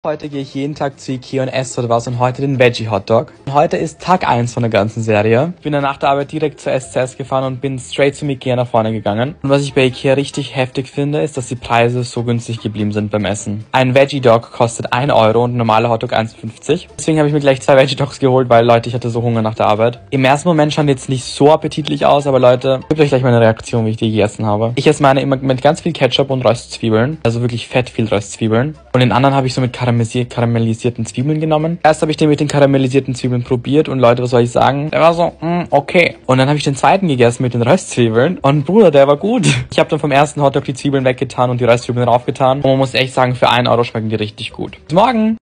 Heute gehe ich jeden Tag zu Ikea und esse oder was und heute den Veggie Hotdog. Und heute ist Tag 1 von der ganzen Serie. Ich bin dann nach der Arbeit direkt zur SCS gefahren und bin straight zum Ikea nach vorne gegangen. Und was ich bei Ikea richtig heftig finde, ist, dass die Preise so günstig geblieben sind beim Essen. Ein Veggie Dog kostet 1 Euro und ein normaler Hotdog 1,50. Deswegen habe ich mir gleich 2 Veggie Dogs geholt, weil Leute, ich hatte so Hunger nach der Arbeit. Im ersten Moment schauen die jetzt nicht so appetitlich aus, aber Leute, gebt euch gleich meine Reaktion, wie ich die gegessen habe. Ich esse meine immer mit ganz viel Ketchup und Röstzwiebeln. Also wirklich fett viel Röstzwiebeln. Und den anderen habe ich so mit karamellisierten Zwiebeln genommen. Erst habe ich den mit den karamellisierten Zwiebeln probiert und Leute, was soll ich sagen? Der war so, okay. Und dann habe ich den zweiten gegessen mit den Röstzwiebeln und Bruder, der war gut. Ich habe dann vom ersten Hotdog die Zwiebeln weggetan und die Röstzwiebeln draufgetan. Und man muss echt sagen, für 1 Euro schmecken die richtig gut. Bis morgen!